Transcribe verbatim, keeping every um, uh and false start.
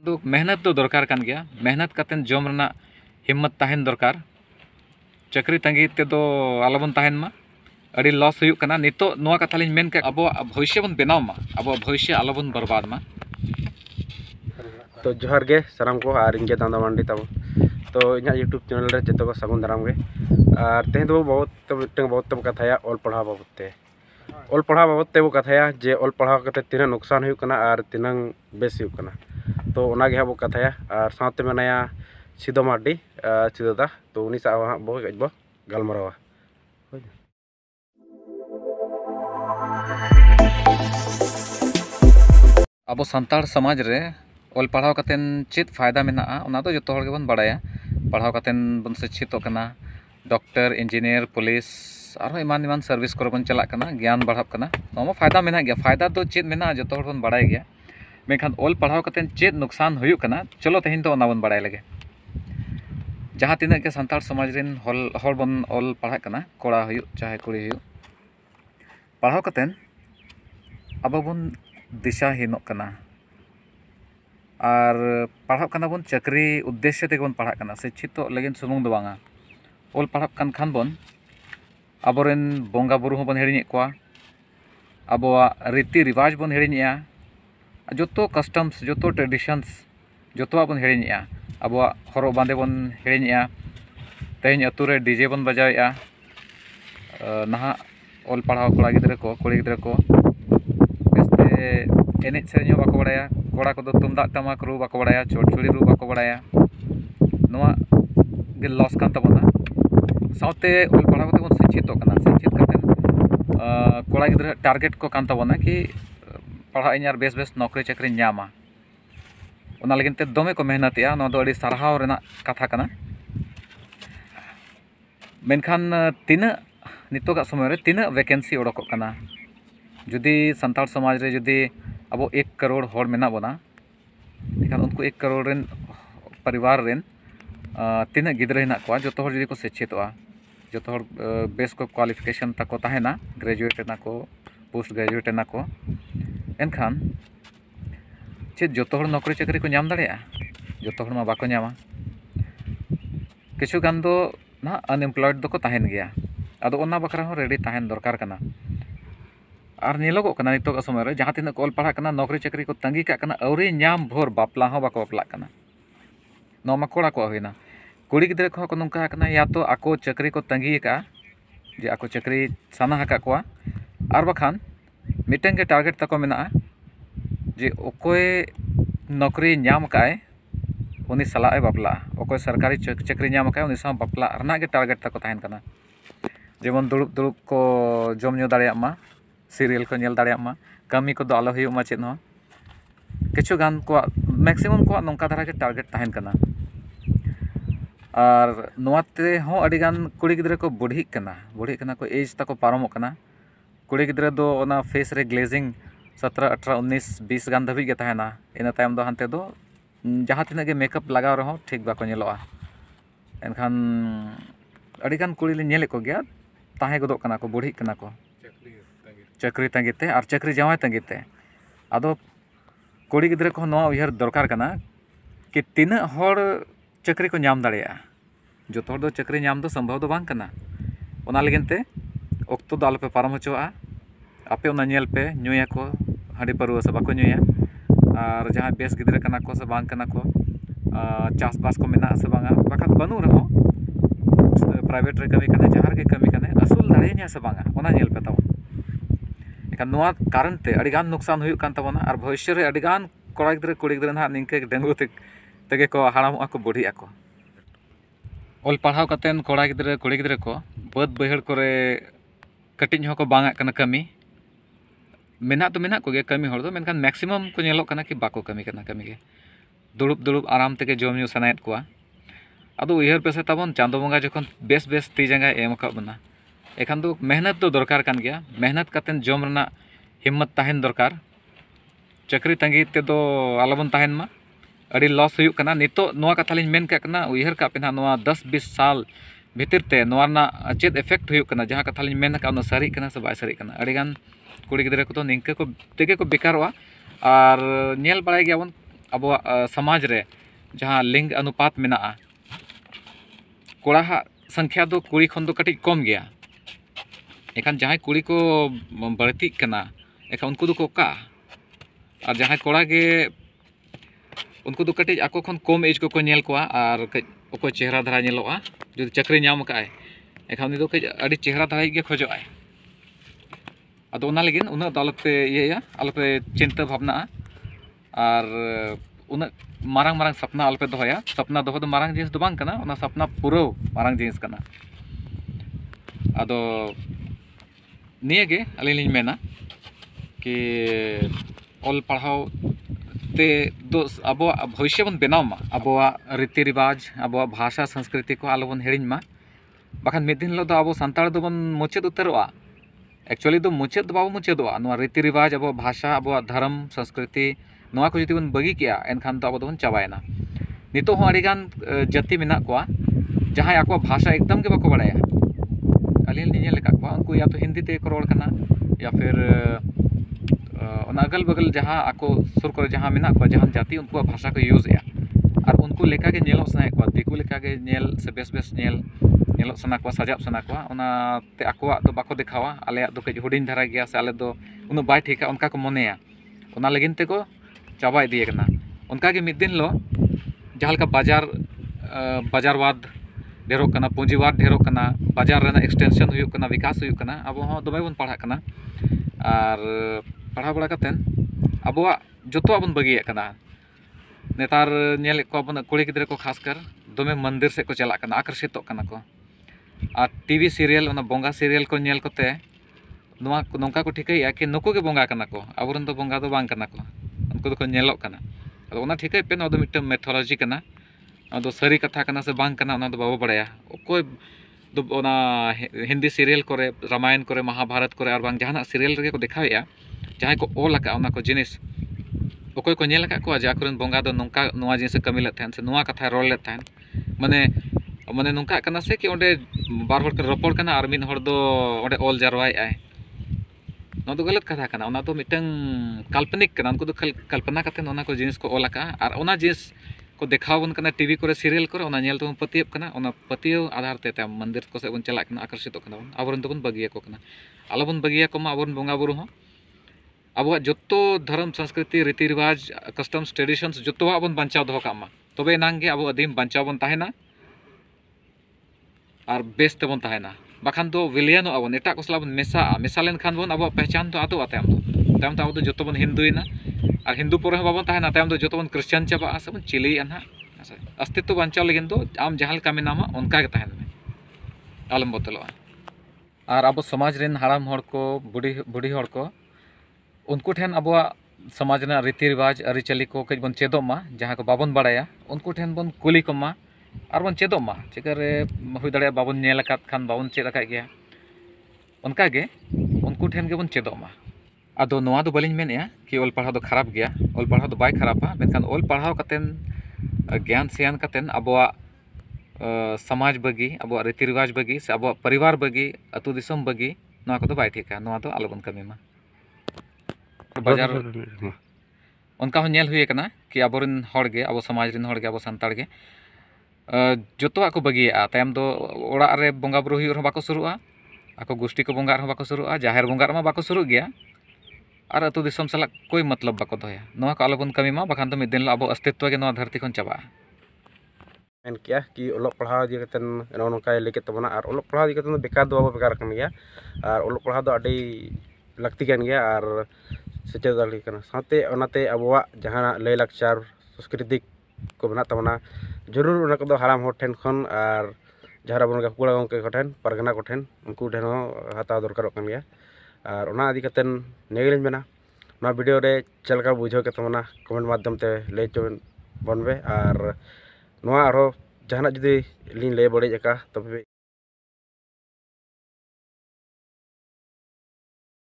तो मेहनत तो दरकार कान गया मेहनत कातेन जम रना हिम्मत ताहेन दरकार चाकरी तंगी ते दो आलोबन ताहेन मा अड़ी लॉस हुयुक कना नितो नोआ कथा लिन मेन के अब भविष्य बन बनाव मा अब भविष्य आलोबन बर्बाद मा। तो जोहार गे साराम को और इंगे दादा मांडी तब तो इन यूट्यूब चैनल रे जतो को सागुन दाराम गे और तेहे दो बहुत मिट्टन बहुत तब कथाया ऑल पढ़ा बाबते ऑल पढ़ा बाबते वो कथाया जे ऑल पढ़ा कते तिना नुकसान हुयुक कना और तिना बेस हुयुक कना तो ओना गे वो कथाया और साथे मनाया सिदो मार्डी सिदोदा तो उनी सा बहुत गजबो गलमरावा। अब सान्ताड़ समाज रे ऑल पढ़ाव कतेन चेत फायदा मेना ओना तो जतो हर गेबन बड़ाया पढ़ाव कतेन बन शिक्षितो कना डॉक्टर इंजीनियर पुलिस और इमान इमान सर्विस को बन चला कना ज्ञान बढ़ाव कना नोमा फायदा मेना गया फायदा तो चेत मेना जतो हर बन बड़ाय गया मेखान ऑल पढ़ाव कतेन चेत नुकसान हुयुक कना चलो तेहिन तो ओना बन बड़ाय लगे जहाँ तिना के सान्ताड़ समाज रेन हल हर बन ऑल पढ़ा कना कोड़ा हुयुक चाहे कुड़ी हुयुक पढ़ाव कतेन अब बन दिशा हीनोक कना और पढ़ाव कना बन चाकरी उद्देश्य ते बन पढ़ा कना शिक्षित लगिन सुमुंग दो बांगा ऑल पढ़ा कान खान बन अबोरेन बोंगा बुरु बन हिड़िញकोआ अबोआ रीति रिवाज बन हिड़िñया जोतो कस्टम्स जोतो ट्रेडिशन्स जोतो बन हिड़िñया अबोआ हरो बांधे बन हिड़िñया तेहिñ अतु रे डीजे बन बजावेया नहा ऑल पढ़ाव कोड़ा गिद्रा को कुड़ी गिद्रा को एने सेरेñ बाको बड़ाया कोड़ा को तुमदाग टमाक रू बाको बड़ाया चोटचुड़ी रू बाको बड़ाया नोआ गे लॉस कान तबना साउते ऑल पढ़ाव कते बन शिक्षित कना शिक्षित कते कोड़ा गिद्रा टारगेट को कान तबना कि पढ़ा इन बेस बेस नौकरी चाकरी न्यामा ओना लगिन ते दमे को मेहनतिया नोआ दो अड़ी सारहाव रेना कथा कना मेनखान तिना नितोगा समय रे तिना वैकेंसी ओडोक कना जुदी सान्ताड़ समाज रे जुदी अब एक करोड़ हर मेना बना इखान उनको एक करोड़ रेन परिवार रेन तीना गिद्रा हेना को जो हर जुदी को शिक्षितोआ जो हर बेस को क्वालिफिकेशन तको ताहेना ग्रेजुएट ना को पोस्ट ग्रेजुएट ना को एनखान चेद जो हर नौकरी चाकरी को नाम दाड़ेया जो हर मा बाको नामा किछु गान दो ना अनएम्प्लॉयड दो को ताहेन गया आदो ओना बकरा हो रेडी ताहेन दरकार कना और नेलोगो कना नितोग समय रे जहाँ तीन ऑल पढ़ा कना नौकरी चाकरी को तंगी का कना अवरी नाम भोर बापला हो बाको बापला कना नोमा कोड़ा को होइना कुड़ी गिद्रा को नोंका कना या तो आको चाकरी को तंगी का जे आको चाकरी साना हका कोआ और बखान मिटें के टारगेट तको मेना जे ओकोय नौकरी नाम काए उनी सलाए बापला ओकोय सरकारी चाकरी नाम काए उनी सा बापला रना के टारगेट तको ताहेन कना जेमन दुड़ुब दुड़ुब को जम न्यू दाड़िया मा सीरियल को नेल दाड़िया मा कमी को आलो हुयुक मा चेद हो किछु गान को मैक्सिमम को नोंका धारा के टारगेट ताहेन कना और नोआते हो अड़ी गान कुड़ी गिद्रा को बुढ़ी कना बुढ़ी कना को एज तको पारमो कना कुड़ी गिद्रा दो ओना फेस रे ग्लेजिंग सत्रह अठारह उन्नीस बीस गान धबी गे ताहेना इना तायम दो हानते दो जहाँ तिना के मेकअप लगाव रहो ठीक बाको नेलोआ एनखान अड़ी गान कुड़ी ले नेले को गया ताहे गदो कना को बुढ़ी कना को चाकरी तंगीते और चाकरी जावाय तंगीते आदो कुड़ी गिद्रा को नोआ उयहर दरकार कना कि तीना हर चाकरी को नाम दाड़ेया जो हर दो चाकरी नाम दो संभव दो बांग कना ओना लगिनते ओक्तो दो आलोपे पारम होचोआ आपे ओना नेल पे न्यूया को हांडी पारुआ से बाको न्यूया और जहाँ बेस गिद्रा कना को से बांग कना को चास बास को मेना से बांगा बाखान बनु रहो प्राइवेट रे कमी कने जहाँ रे कमी कने असूल दाड़ेया से बांगा ओना नेल पे ताबो नोआ कारण ते अड़ीगान नुकसान हुयुक कान तबना और भविष्य रे अड़ीगान कोड़ा गिद्रा कुड़ी गिद्रा ना निंके डेंगू ते तेगे को हाड़ामोआ को बुढ़िया को ऑल पढ़ाव कतेन कोड़ा गिद्रा कुड़ी गिद्रा को बद बहड़ करे कटिज हो को बांगा कना कमी मेना तो मेना को गे कमी हर दो मेनखान मैक्सिमम को नेलोक कना कि बाको कमी कना कमी गे दुड़ुब दुड़ुब आराम तेगे जम न्यू सनायत कोआ आदो उयहर पेसे ताबन चांदो बंगा जखन बेस बेस ती जंगा एम का बना एखान दो मेहनत तो दरकार कान गया मेहनत कतेन जम रना हिम्मत ताहेन दरकार चाकरी तंगी ते दो आलोबन ताहेन मा अड़ी लॉस हुयुक कना नितो नोआ कथा लिन मेन का कना उयहर का पेना नोआ दस बीस साल भीतर ते नोआ ना चेद इफेक्ट हुयुक कना जहाँ कथा लिन मेन का उन सारी कना से बाय सारी कना अड़ीगान कुड़ी गिद्रा को तो निंके को तेगे को बेकारोआ और नेल बड़ाय गया बन अबो समाज रे जहाँ लिंग अनुपात मेना कोड़ा संख्या दो कुड़ी खन दो कटी कम गया एखान जहाँ कुड़ी को बढ़ती कना एखान उनको को का और जहाँ कोड़ा के उनको दो कटी आको खन कम एज को को नेल को और को चेहरा धरा नेलोआ जो चक्री नाम का एखान उनी दो कई अड़ी चेहरा धरा के खोजो आए अदो उना लेकिन उना आलोपे ये आलोपे चिंता भावना और उना मारंग मारंग सपना आलोपे दोहया सपना दोह दो मारंग जिनिस दो बांग कना उना सपना पूरा मारंग जिनिस कना अदो निये गे अली लिंग मेना कि ऑल पढ़ाओ ते दो अब भविष्य बन बनाव मा अब रीति रिवाज अब भाषा संस्कृति को आलो बन हेड़िंग मा बाखान मिद दिन हिलोग दो अब सान्ताड़ दो बन मुचाद उतारोआ एक्चुअली दो मुचाद दो बाबो मुचादोआ नोआ रीति रिवाज अब भाषा अब धर्म संस्कृति नोआ को जुदी बन बगी किया एनखान तो अब दो बन चाबायना नितो हो अड़ीगान जाति मेना कोआ जहां आको भाषा एकदम के बाको बड़ाया अलीन निये लेका को उनको या तो हिंदी ते को रोड कना या फिर अगल बगल जहाँ आको सुर को जहाँ मेना को जहाँ जाति उनको भाषा को यूज या और उनको लेका के नेलो सना को दिकु लेका के नेल से बेस बेस नेल नेलो सना को सजाब सना को ओना ते आकोआ तो बाको दिखावा आले दो के हुडिन धरा गया से आले दो उन बाय ठीका उनका को मनेया ओना लगिन ते को चाबा इदिए कना उनका के मिद दिन लो जहाँ का बाजार बाजारवाद ढेरों कना पूंजीवाद ढेरों कना बाजार रेना एक्सटेंशन हुई कना विकास हुई कना अब हो दमे बन पढ़ा कना और पढ़ा बड़ा कतेन अबवा जोतो बन बगिया कना नेतार नेल को बन कुड़ी गिद्रे को खासकर दमे मंदिर से को चला कना आकर्षित कना को और टीवी सीरियल ओना बोंगा सीरियल को नेल कोते नोआ नोंका को ठिकैया कि नुको के बोंगा कना को अबरन तो बोंगा दो बांग कना को उनको को नेलो कना अदो ओना ठिकै पे नो दो मिटम मेथोलॉजी कना अदो सरी कथा कना से बांग कना ओना दो बाबो बड़ाया कोई दो ओना हिंदी सीरियल करे रामायण करे महाभारत करे और बांग जहाना सीरियल रे को दिखावेया जहाँ को ओल लका ओना को जिनिस ओकोय को नेल लका को जाकरन बोंगा दो नोंका नोआ जिनिस कमी ले थान से नोआ कथा रोल ले थान माने माने नोंका कना से कि ओंडे बार हर के रोपड़ कना और मिन हर दो ओंडे ओल जारवाय आय नो दो गलत कथा कना ओना तो मिटंग काल्पनिक कना उनको दो कल्पना कते ओना को जिनिस को ओल लका और ओना जिनिस को देखाव बन कना टीवी करे सीरियल करे ओना नेल तो पतियब कना ओना पतियो आधार ते मंदिर को से बन चला कना आकर्षित कना आबरन तो बन बगिया को कना आलो बन बगिया को मा आबरन बोंगा बुरु हो अब जो धर्म संस्कृति रीति रिवाज कस्टम्स ट्रेडिशन्स जो बन बचाव दो मा तबे नांगे अब आदिम बचाव बन तहना और बेस तेबन तहना बाखान दो विलियन बन एटा को सला बन मेसा मेसा लेन खान बन अब पहचान तो आतो तायम दो तायम तो अब जो बन हिंदुइना और हिंदू पर बाबन तहना तायम दो जो बन क्रिश्चियन चाबा से बन चिली ना अस्तित्व बचाव लगिन दो आम जहाँ का मेनामा उनका के तहन में आलम बदलोआ और अब समाज रेन हाराम हड़ को बुढ़ी बुढ़ी हड़ को उनको ठेन अब समाज रीति रिवाज आरीचाली को कई बन चेदों मा जहाँ को बाबन बड़ाया उनको ठेन बन कुली को मा और बन चेदों मा चिकारे हुई दाड़े बाबन नेल खान बाबन चेद गया उनका गे उनको ठेन के बन चेदों मा अदो नोआ दो बालिंग मेनेया कि ओल पढ़ाव दो खराब गया ओल पढ़ाव दो बाय खराबा मेनखान ओल पढ़ाव कतेन ज्ञान सियान कतेन अबवा समाज बगी अब रीति रिवाज बगी से अब परिवार बगी अतु दिसम बगी नोआ को दो बाय ठीका नोआ दो आलो बन कमी मा बाजार उनका हो नेल हुई कना कि आबोरन हड़ गे अब समाज रिन हड़ गे अब सान्ताड़ गे जोतोआ को बगिया तायम दो ओड़ा रे बोंगा बुरु हुई बाको सुरुआ आको गोष्ठी को बोंगा बाको सुरुआ जाहेर बोंगा मा बाको सुरु गया और अतु दिसम सला कोई मतलब बाको दोया नोआ को आलो बन कमी मा बाखान तो मिद दिन अब अस्तित्व गे नोआ धरती खन चाबा मेन किया कि ओलोग पढ़ाव इदी कतेन नोनका लेके तबना और ओलोग पढ़ाव इदी कतेन बेकार दो बाबो बेकार कन गया और ओलोग पढ़ाव दो अडी लगती कन गया और सेचेद दाड़ी कना साथे ओनाते अबवा जहां लय लाकचार संस्कृति को बना तबना जरूर ओना को हाराम हर ठेन खन और जहां बन कुड़ा गंके को ठेन परगना को ठेन उनको ठेन हता दरकार कन गया और ओना इदी कतेन नेगलिन मेना ना वीडियो रे चलका बुझो के तबना कमेंट माध्यम ते लय चोन बनबे और नोआ आरो जहां जुदी लिन लय बड़े जका तबे